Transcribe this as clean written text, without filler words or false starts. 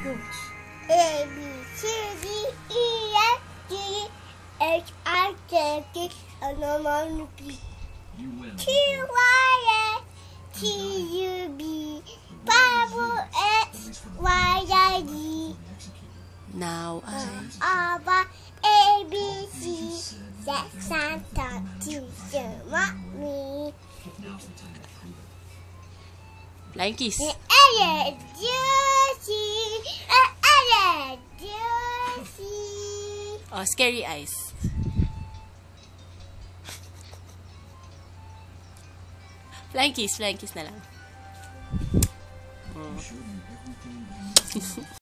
A B C D E F G H I J K L M N O P Q Y S T U V W X Y Z. Now Alpha A B C Santa teacher mommy. Flying kiss. Oh, scary eyes. Flying kiss na lang.